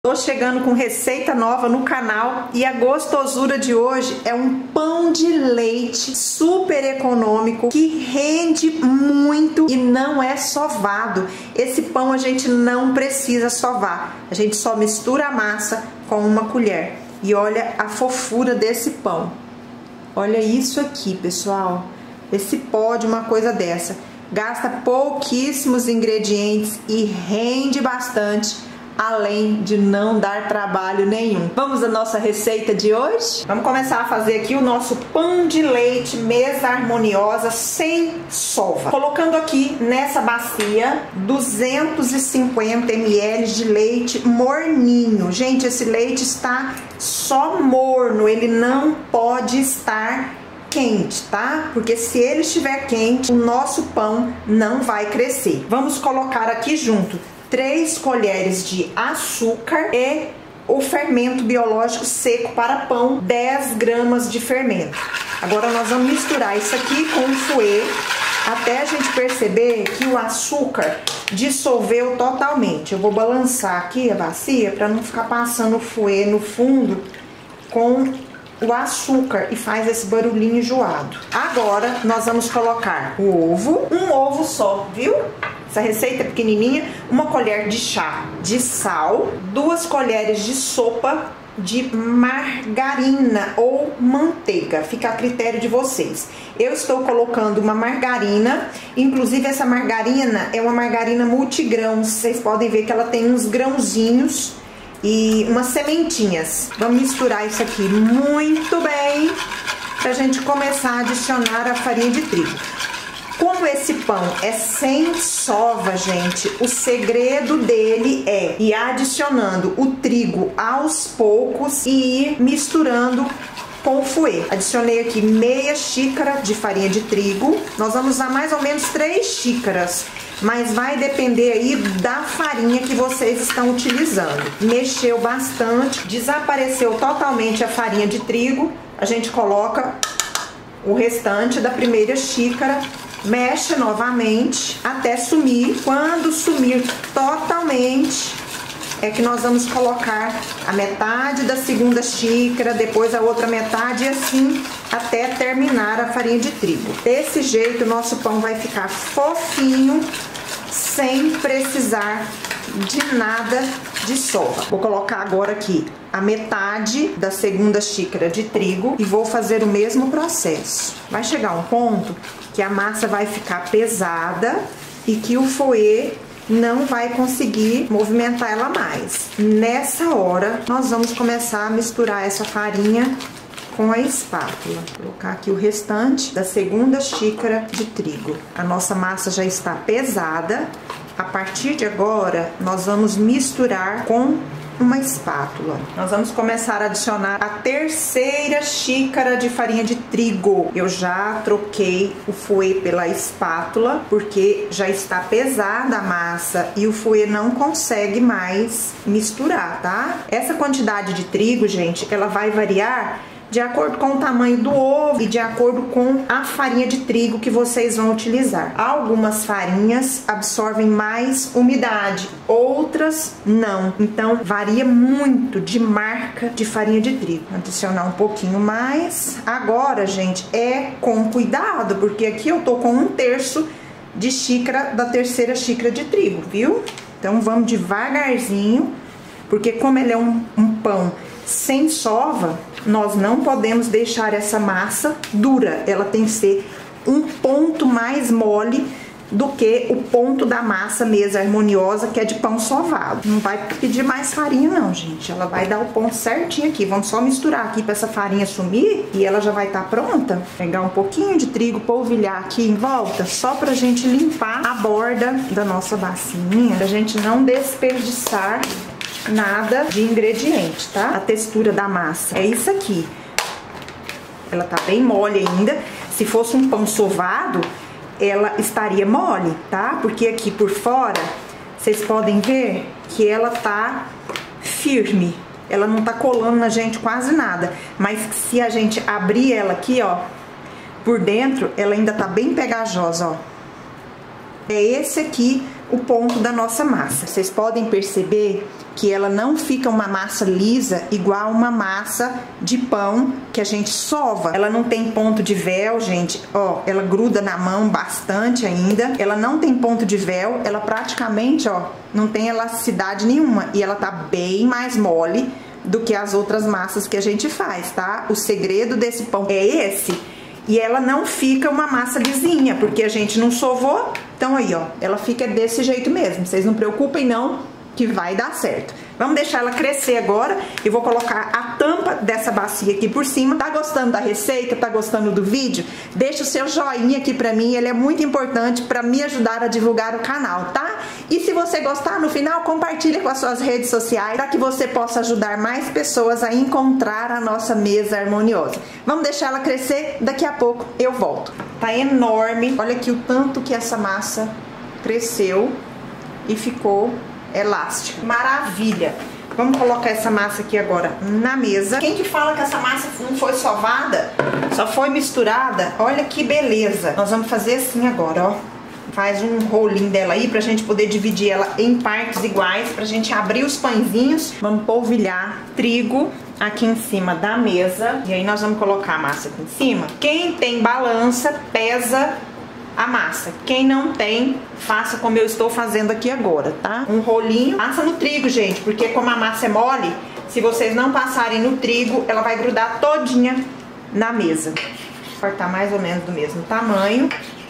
Tô chegando com receita nova no canal e a gostosura de hoje é um pão de leite super econômico que rende muito e não é sovado. Esse pão a gente não precisa sovar, a gente só mistura a massa com uma colher. E olha a fofura desse pão. Olha isso aqui, pessoal. Esse pó de uma coisa dessa. Gasta pouquíssimos ingredientes e rende bastante, além de não dar trabalho nenhum. Vamos à nossa receita de hoje? Vamos começar a fazer aqui o nosso pão de leite Mesa Harmoniosa sem sova. Colocando aqui nessa bacia 250 ml de leite morninho. Gente, esse leite está só morno, ele não pode estar quente, tá? Porque se ele estiver quente, o nosso pão não vai crescer. Vamos colocar aqui junto 3 colheres de açúcar e o fermento biológico seco para pão, 10 gramas de fermento. Agora nós vamos misturar isso aqui com o fouet até a gente perceber que o açúcar dissolveu totalmente. Eu vou balançar aqui a bacia para não ficar passando o fouet no fundo com o açúcar e faz esse barulhinho enjoado. Agora nós vamos colocar o ovo, um ovo só, viu? Essa receita é pequenininha. Uma colher de chá de sal, 2 colheres de sopa de margarina ou manteiga, fica a critério de vocês. Eu estou colocando uma margarina, inclusive essa margarina é uma margarina multigrãos, vocês podem ver que ela tem uns grãozinhos e umas sementinhas. Vamos misturar isso aqui muito bem pra gente começar a adicionar a farinha de trigo. Como esse pão é sem sova, gente, o segredo dele é ir adicionando o trigo aos poucos e ir misturando com o fouet. Adicionei aqui meia xícara de farinha de trigo. Nós vamos usar mais ou menos 3 xícaras, mas vai depender aí da farinha que vocês estão utilizando. Mexeu bastante, desapareceu totalmente a farinha de trigo. A gente coloca o restante da primeira xícara, mexe novamente até sumir. Quando sumir totalmente, é que nós vamos colocar a metade da segunda xícara, depois a outra metade e assim até terminar a farinha de trigo. Desse jeito o nosso pão vai ficar fofinho, sem precisar de nada de sova. Vou colocar agora aqui a metade da segunda xícara de trigo e vou fazer o mesmo processo. Vai chegar um ponto que a massa vai ficar pesada e que o fouet não vai conseguir movimentar ela mais. Nessa hora, nós vamos começar a misturar essa farinha com a espátula. Vou colocar aqui o restante da segunda xícara de trigo. A nossa massa já está pesada. A partir de agora, nós vamos misturar com uma espátula. Nós vamos começar a adicionar a terceira xícara de farinha de trigo. Eu já troquei o fouet pela espátula, porque já está pesada a massa e o fouet não consegue mais misturar, tá? Essa quantidade de trigo, gente, ela vai variar de acordo com o tamanho do ovo e de acordo com a farinha de trigo que vocês vão utilizar. Algumas farinhas absorvem mais umidade, outras não. Então, varia muito de marca de farinha de trigo. Vou adicionar um pouquinho mais. Agora, gente, é com cuidado, porque aqui eu tô com 1/3 de xícara da terceira xícara de trigo, viu? Então, vamos devagarzinho, porque como ele é um pão sem sova, nós não podemos deixar essa massa dura. Ela tem que ser um ponto mais mole do que o ponto da massa Mesa Harmoniosa, que é de pão sovado. Não vai pedir mais farinha não, gente. Ela vai dar o ponto certinho aqui. Vamos só misturar aqui para essa farinha sumir e ela já vai estar pronta. Pegar um pouquinho de trigo, polvilhar aqui em volta, só pra gente limpar a borda da nossa bacinha, pra gente não desperdiçar nada de ingrediente, tá? A textura da massa é isso aqui. Ela tá bem mole ainda. Se fosse um pão sovado, ela estaria mole, tá? Porque aqui por fora, vocês podem ver que ela tá firme. Ela não tá colando na gente quase nada. Mas se a gente abrir ela aqui, ó, por dentro, ela ainda tá bem pegajosa, ó. É esse aqui o ponto da nossa massa. Vocês podem perceber que ela não fica uma massa lisa igual uma massa de pão que a gente sova. Ela não tem ponto de véu, gente, ó, ela gruda na mão bastante ainda. Ela não tem ponto de véu, ela praticamente, ó, não tem elasticidade nenhuma e ela tá bem mais mole do que as outras massas que a gente faz, tá? O segredo desse pão é esse. E ela não fica uma massa lisinha, porque a gente não sovou. Então aí, ó, ela fica desse jeito mesmo. Vocês não preocupem não, que vai dar certo. Vamos deixar ela crescer agora. Eu vou colocar a tampa dessa bacia aqui por cima. Tá gostando da receita? Tá gostando do vídeo? Deixa o seu joinha aqui pra mim. Ele é muito importante pra me ajudar a divulgar o canal, tá? E se você gostar, no final, compartilha com as suas redes sociais para que você possa ajudar mais pessoas a encontrar a nossa mesa harmoniosa. Vamos deixar ela crescer? Daqui a pouco eu volto. Tá enorme. Olha aqui o tanto que essa massa cresceu e ficou elástica. Maravilha! Vamos colocar essa massa aqui agora na mesa. Quem que fala que essa massa não foi sovada? Só foi misturada? Olha que beleza! Nós vamos fazer assim agora, ó. Faz um rolinho dela aí pra gente poder dividir ela em partes iguais, pra gente abrir os pãezinhos. Vamos polvilhar trigo aqui em cima da mesa. E aí nós vamos colocar a massa aqui em cima. Quem tem balança, pesa a massa. Quem não tem, faça como eu estou fazendo aqui agora, tá? Um rolinho, passa no trigo, gente, porque como a massa é mole, se vocês não passarem no trigo, ela vai grudar todinha na mesa. Vou cortar mais ou menos do mesmo tamanho.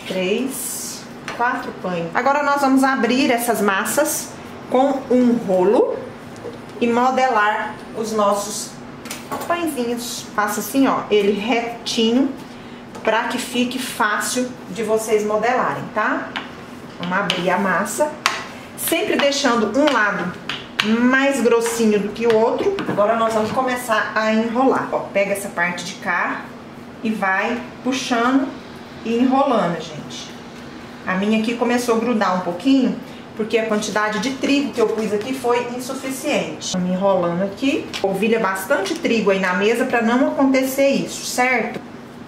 3, 4 pães. Agora nós vamos abrir essas massas com um rolo e modelar os nossos pãezinhos. Passa assim, ó, ele retinho, para que fique fácil de vocês modelarem, tá? Vamos abrir a massa, sempre deixando um lado mais grossinho do que o outro. Agora nós vamos começar a enrolar. Ó, pega essa parte de cá e vai puxando e enrolando, gente. A minha aqui começou a grudar um pouquinho, porque a quantidade de trigo que eu pus aqui foi insuficiente. Vamos enrolando aqui. Polvilha bastante trigo aí na mesa para não acontecer isso, certo?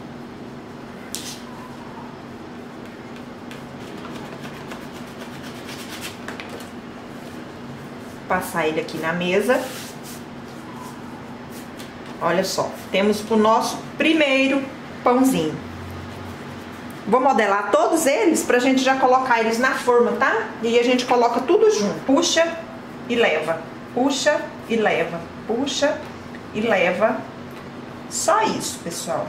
Passar ele aqui na mesa. Olha só, temos o nosso primeiro pãozinho. Vou modelar todos eles pra gente já colocar eles na forma, tá? E aí a gente coloca tudo junto. Puxa e leva, puxa e leva, puxa e leva. Só isso, pessoal.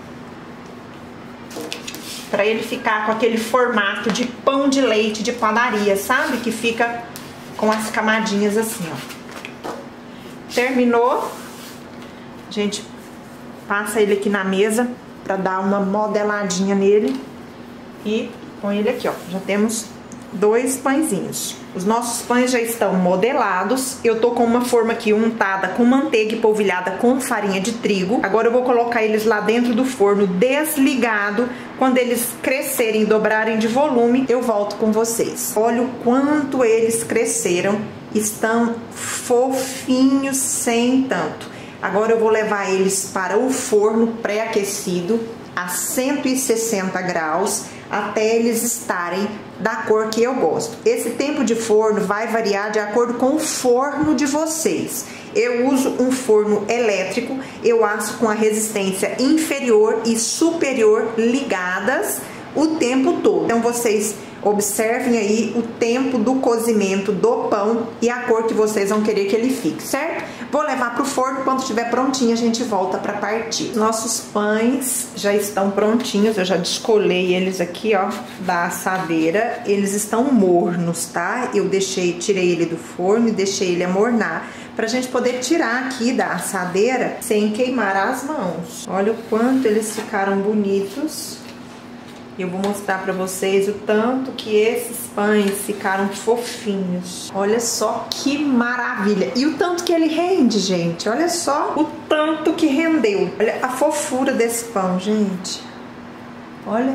Pra ele ficar com aquele formato de pão de leite de padaria, sabe? Que fica com as camadinhas assim, ó. Terminou, a gente passa ele aqui na mesa pra dar uma modeladinha nele e põe ele aqui, ó. Já temos 2 pãezinhos. Os nossos pães já estão modelados. Eu tô com uma forma aqui untada com manteiga e polvilhada com farinha de trigo. Agora eu vou colocar eles lá dentro do forno desligado. Quando eles crescerem, dobrarem de volume, eu volto com vocês. Olha o quanto eles cresceram. Estão fofinhos sem tanto. Agora eu vou levar eles para o forno pré-aquecido a 160 graus até eles estarem da cor que eu gosto. Esse tempo de forno vai variar de acordo com o forno de vocês. Eu uso um forno elétrico, eu asso com a resistência inferior e superior ligadas o tempo todo. Então vocês observem aí o tempo do cozimento do pão e a cor que vocês vão querer que ele fique, certo? Vou levar pro forno, quando estiver prontinho a gente volta para partir. Nossos pães já estão prontinhos, eu já descolei eles aqui, ó, da assadeira. Eles estão mornos, tá? Eu tirei ele do forno e deixei ele amornar, pra gente poder tirar aqui da assadeira sem queimar as mãos. Olha o quanto eles ficaram bonitos. Eu vou mostrar pra vocês o tanto que esses pães ficaram fofinhos. Olha só que maravilha. E o tanto que ele rende, gente. Olha só o tanto que rendeu. Olha a fofura desse pão, gente. Olha.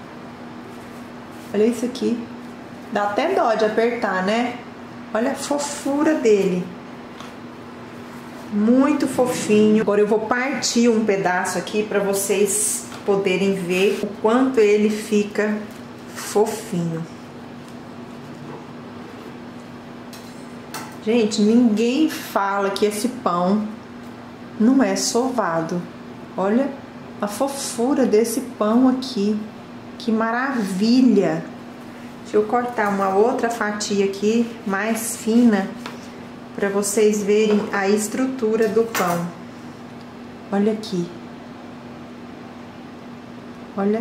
Olha isso aqui. Dá até dó de apertar, né? Olha a fofura dele. Muito fofinho. Agora eu vou partir um pedaço aqui pra vocês poderem ver o quanto ele fica fofinho. Gente, ninguém fala que esse pão não é sovado. Olha a fofura desse pão aqui. Que maravilha! Deixa eu cortar uma outra fatia aqui, mais fina, para vocês verem a estrutura do pão. Olha aqui. Olha.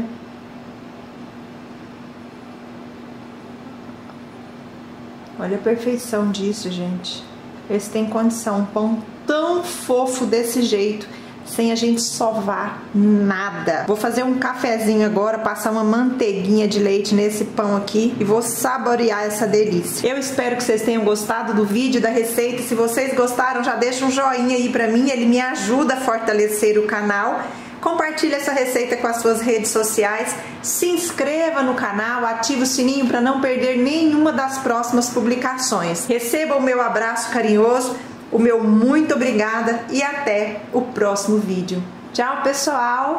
Olha a perfeição disso, gente. Esse tem condição. Um pão tão fofo desse jeito, sem a gente sovar nada. Vou fazer um cafezinho agora, passar uma manteiguinha de leite nesse pão aqui e vou saborear essa delícia. Eu espero que vocês tenham gostado do vídeo, da receita. Se vocês gostaram, já deixa um joinha aí pra mim, ele me ajuda a fortalecer o canal. Compartilhe essa receita com as suas redes sociais, se inscreva no canal, ative o sininho para não perder nenhuma das próximas publicações. Receba o meu abraço carinhoso, o meu muito obrigada e até o próximo vídeo. Tchau, pessoal!